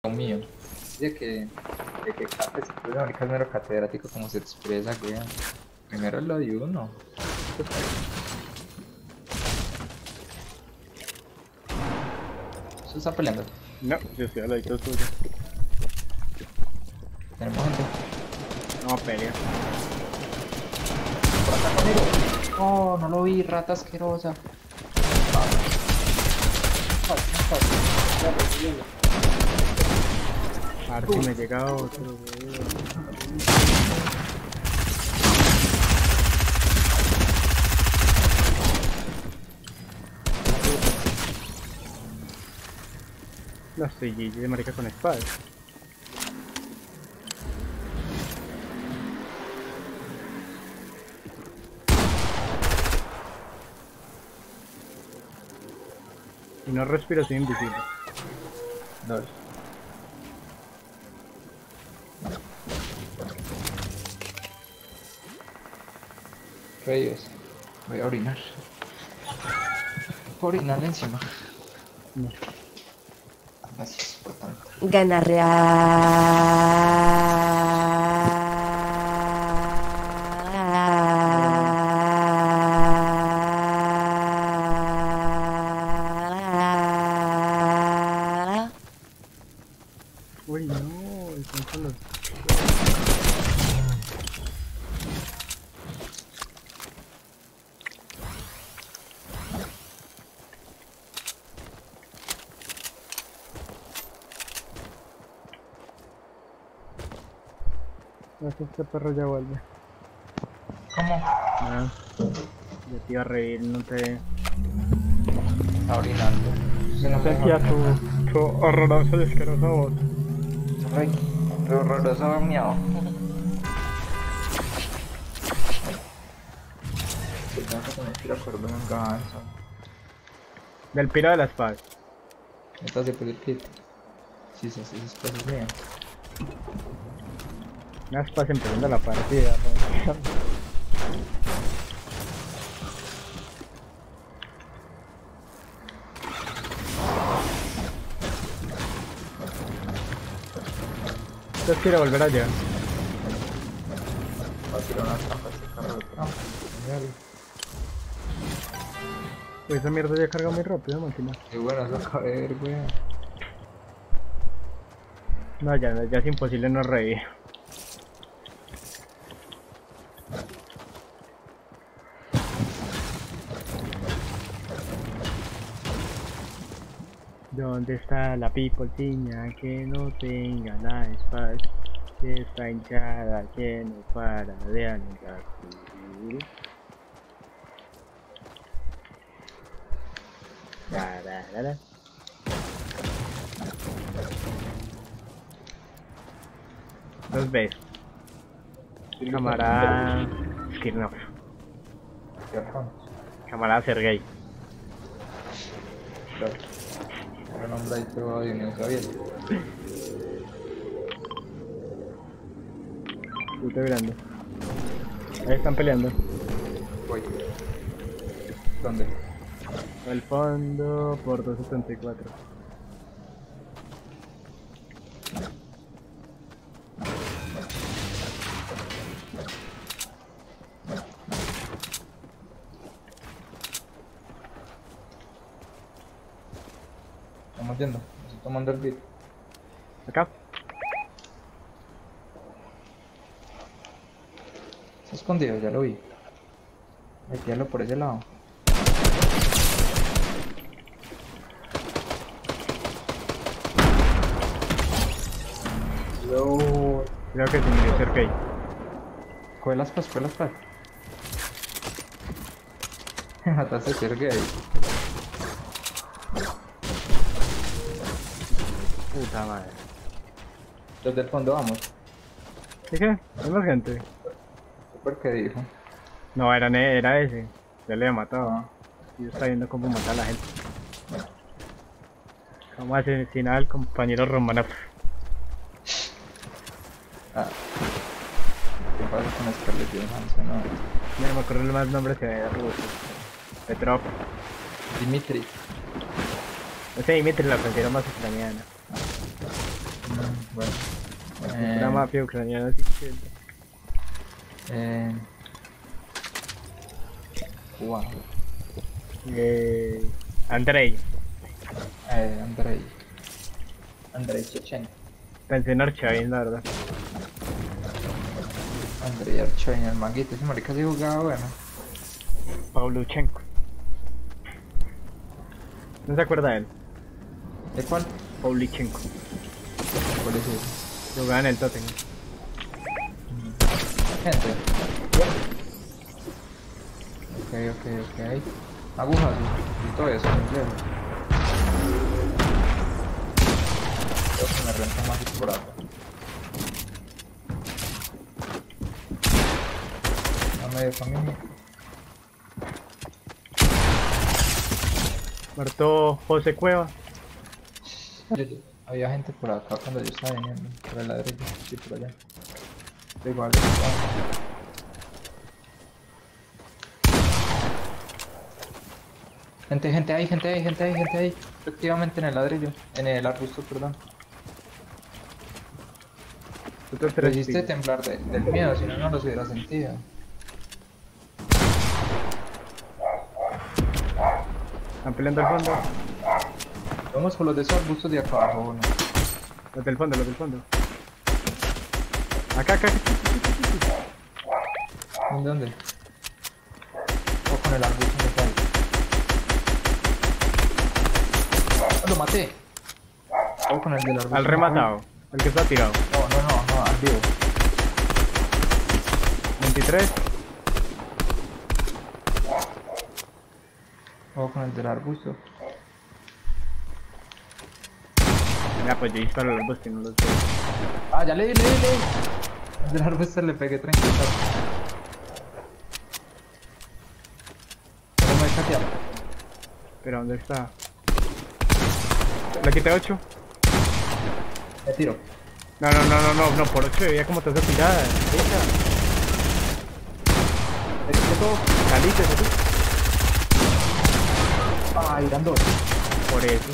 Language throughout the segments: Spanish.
mío. Dice que Cate, pues marica es mero catedrático como se expresa, weón. Primero lo de uno. ¿Se está peleando? No, yo estoy al ladito tuyo. Tenemos gente. No, pelea. Por acá conmigo. Oh, no lo vi, rata asquerosa. A ver si me llega otro, weón. No estoy GG de marica con espada. Y no respiro, soy invisible. Dos. Reyes. Voy a orinar. Voy a orinar encima. No. Gracias por tanto. Gana real. Uy, no, están con los... No sé, este perro ya vuelve. ¿Cómo? No, yo te iba a reír, no te... Está orinando. Se No sentía tu horrorosa y asquerosa voz. Ay, qué horroroso miau. Tengo que tener que ir a por un ganso. Del piro de la espada. Esta se puede el kit. Sí, sí, sí, sí, sí, bien. Una espada empezando la partida. ¿No? Entonces quiero volver allá. Va a tirar una trampa este carro de trampa. Genial. Pues esa mierda ya carga muy rápido, máquina. Qué bueno, eso acaba de ver, güey. No, ya es imposible no reír. ¿Dónde está la pipolciña que no tenga la espada? Que está hinchada, que no para de anunciar. Dos veces. Camarada Skirnoff. Camarada Sergey. Ahora nombre ahí todo de Unión Soviética. Estoy mirando. Ahí están peleando. Voy. ¿Dónde? Al fondo por 274. Estamos yendo. Estoy tomando el beat. Acá. Está escondido, ya lo vi. Metíalo por ese lado. Yo creo que se murió Sergey. Coge las pas, coge las pas. Mataste a Sergey. Puta madre. Los del fondo vamos. ¿Y qué? ¿Hay más gente? ¿Por qué dijo? No, era ese. Ya le había matado. Ah. Y yo estaba viendo cómo matar a la gente. Cómo asesinar al compañero Romanov. Ah. ¿Qué pasa con Scarlett Johansson? No. No me acuerdo el más nombre que era ruso. Petrov. Dimitri. Ese Dimitri la considero más ucraniana. Bueno. Una mafia ucraniana así que... Wow. Andrei. Andrei Chechenko. Pensé en Archavin, la verdad. Andrei Archavin, el manguito. Ese marica sí jugaba bueno. Pavluchenko. ¿No se acuerda de él? ¿De cuál? Pavlichenko. ¿Cuál es ese? Jugaba en el Tottenham. Gente. Ok. Agujas y todo eso, complejo. Creo que me renta más por acá. A medio camino. Muerto José Cueva. Había gente por acá cuando yo estaba viniendo. Por el ladrillo, sí, por allá. Da igual. Gente ahí. Efectivamente en el ladrillo. En el arbusto, perdón. Otros Pero tres hiciste tiros. temblar del miedo, si no, no los hubiera sentido. Están peleando al fondo. Vamos por los de esos arbustos de acá abajo, ¿o no? Los del fondo, los del fondo. Acá. ¿En dónde? O con el arbusto que está ahí. ¡Ah, lo maté! O con el del arbusto. Al rematado. El que está tirado. No, al vivo. 23. O con el del arbusto. Ya, pues yo disparo los dos y no los veo. Ah, ya le di. El del arbusto le pegué 30. No me he cateado. Pero ¿dónde está? Le quité 8. Me tiro. No, por 8 veía como te hace tirada. Deja. Me quité todo. Saliste, tú. Ah, irán dos. Por eso.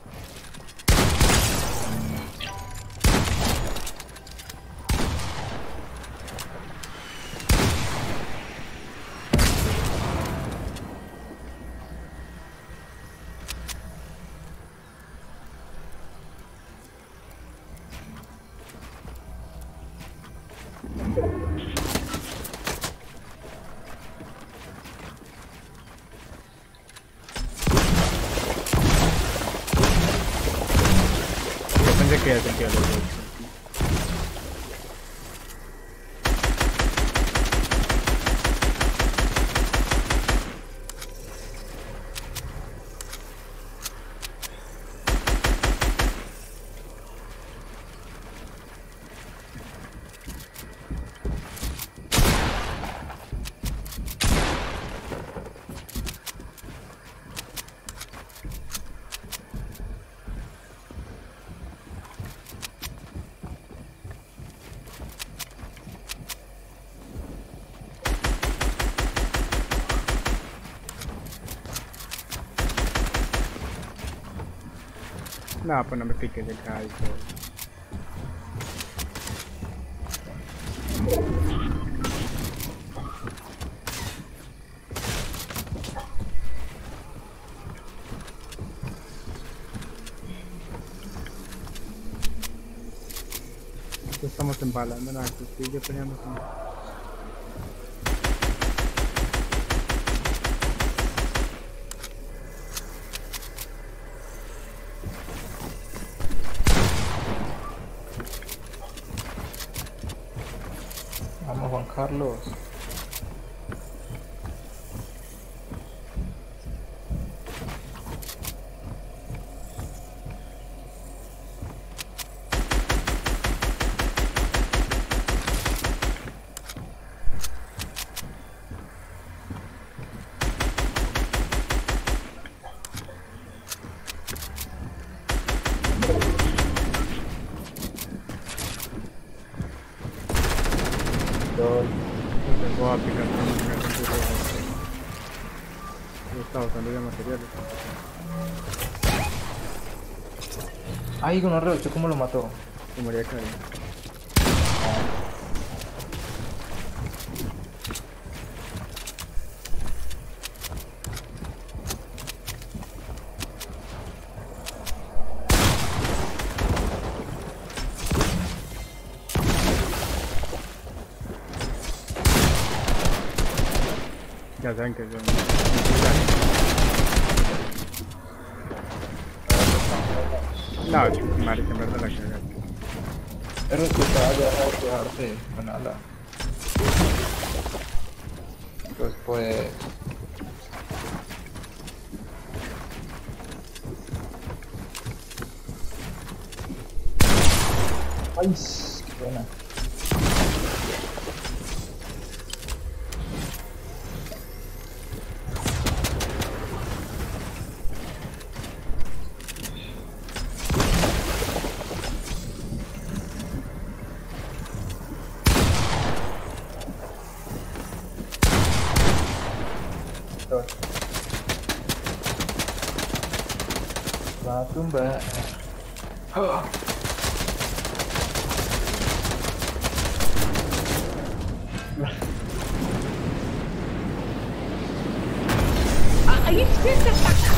Yo pensé que ya sentía los dos. No, pues no me piques el calcio. Estamos embalando nada, que estoy yo peleando con... Vamos, Juan Carlos. Voy a aplicar yo estaba usando ya materiales. Ay, con un 8, ¿cómo lo mató? Se murió Chole. Ya saben que son. No, marica, me la cagada. Es respetable dejarte con ala. Entonces pues... ¡Ay! ¡Qué buena! Va a tumbar. Oh. Are you serious?